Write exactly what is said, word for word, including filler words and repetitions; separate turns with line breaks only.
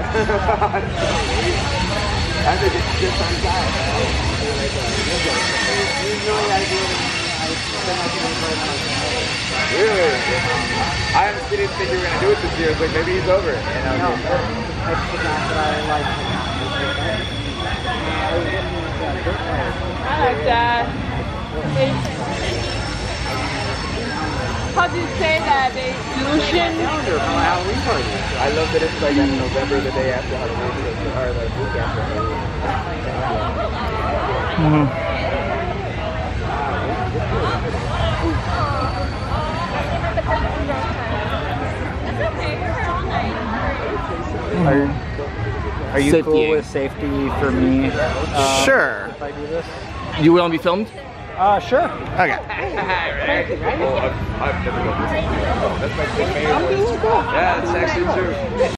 I think it's just on time. Really? I honestly didn't think you were gonna do it this year. It's like maybe he's over. And I was like,
I like that. How do you say that? The illusion?
Halloween party. I love that it's like in November, the day after Halloween, or the week after Halloween.
Mm-hmm.
Are, are you
Safety.
cool with safety for me? Uh,
Sure.
If I do this?
You want to be filmed?
Uh, sure.
Okay.
Oh, I've, I've never done this. Oh, that's my big man. Yeah, it's actually true.